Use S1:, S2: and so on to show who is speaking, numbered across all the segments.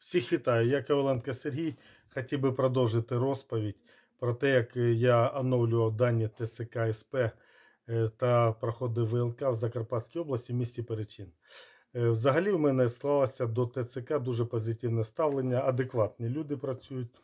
S1: Всіх вітаю, я Коваленко Сергій. Хотів би продовжити розповідь про те, як я оновлював дані ТЦК СП та проходив ВЛК в Закарпатській області в місті Перечин. Взагалі у мене склалося до ТЦК дуже позитивне ставлення, адекватні люди працюють.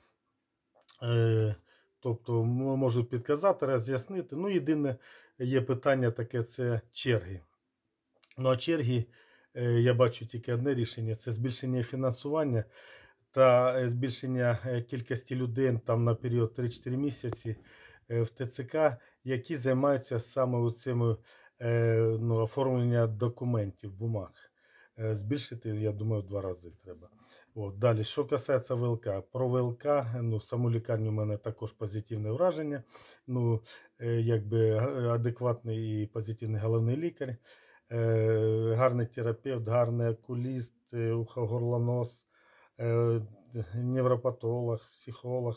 S1: Тобто можуть підказати, роз'яснити. Ну, єдине є питання таке, це черги. Ну, а черги, я бачу тільки одне рішення – це збільшення фінансування та збільшення кількості людей там на період 3-4 місяці в ТЦК, які займаються саме цим оформлення документів, бумаг. Збільшити, я думаю, в 2 рази треба. От. Далі, що касається ВЛК. Про ВЛК, саму лікарню у мене також позитивне враження. Якби адекватний і позитивний головний лікар. Гарний терапевт, гарний окуліст, ухо-горло-нос, невропатолог, психолог.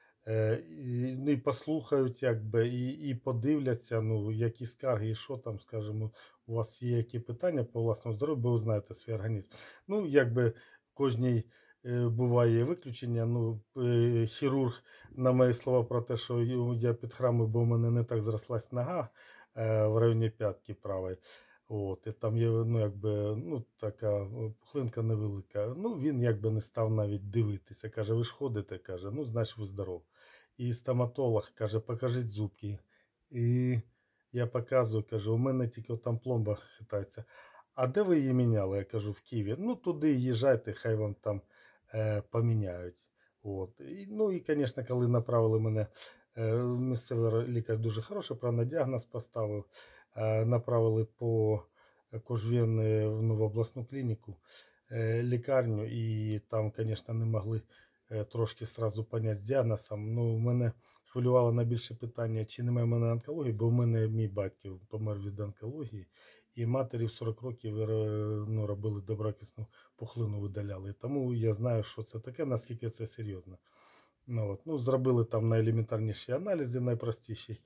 S1: І послухають, якби, і подивляться, які скарги, і що там, скажімо, у вас є які питання по власному здоров'ю, бо ви знаєте свій організм. Якби в кожній буває виключення. Хірург на мої слова про те, що я під храмом, бо в мене не так зрослась нога в районі п'ятки правої. І там є така пухлинка невелика. Він якби не став навіть дивитися. Каже, ви ж ходите, каже, значить ви здоров. І стоматолог каже, покажіть зубки. І я показую, кажу, у мене тільки там пломба хитається. А де ви її міняли? Я кажу, в Києві. Туди їжджайте, хай вам там поміняють. І, звісно, коли направили мене, місцевий лікар дуже хороший, правильно діагноз поставив. Направили по Кожвен в обласну клініку, лікарню, і там, звісно, не могли трошки сразу поняти з діагнозом. Мене хвилювало найбільше питання, чи немає в мене онкології, бо в мене мій батько помер від онкології, і матері в 40 років робили доброкисну пухлину, видаляли. Тому я знаю, що це таке, наскільки це серйозно. Зробили там найелементарніші аналізи, найпростіші.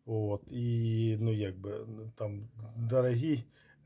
S1: Там дорогі,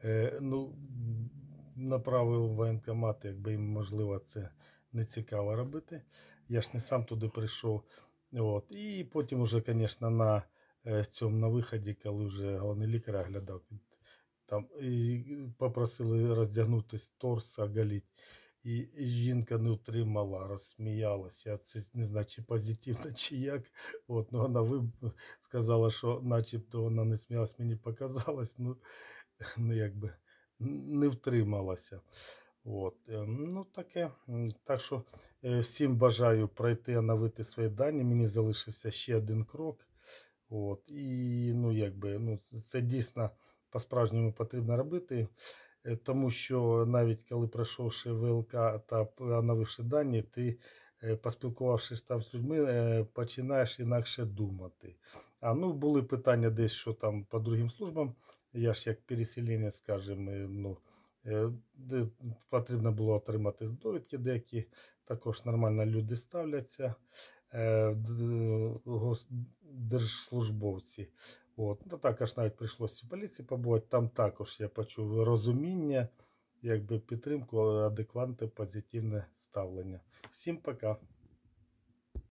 S1: направив в воєнкомат, якби їм, можливо, це не цікаво робити. Я ж не сам туди прийшов. І потім вже, звісно, на виході, коли вже головний лікар оглядав, там і попросили роздягнутись, торс оголити. І жінка не утримала, розсміялася. Це не знаю, чи позитивно, чи як. Вона сказала, що начебто вона не сміялась, мені показалось, якби не втрималася. Таке. Так що всім бажаю пройти, оновити свої дані. Мені залишився ще один крок. Це дійсно по-справжньому потрібно робити. Тому що навіть коли пройшовши ВЛК та оновивши дані, ти, поспілкувавшись там з людьми, починаєш інакше думати. Були питання десь, що там по другим службам, я ж як переселенець, скажімо, потрібно було отримати довідки деякі, також нормально люди ставляться, держслужбовці. Також навіть прийшлося в поліції побувати, там також я почув розуміння, якби підтримку, адекватне, позитивне ставлення. Всім пока.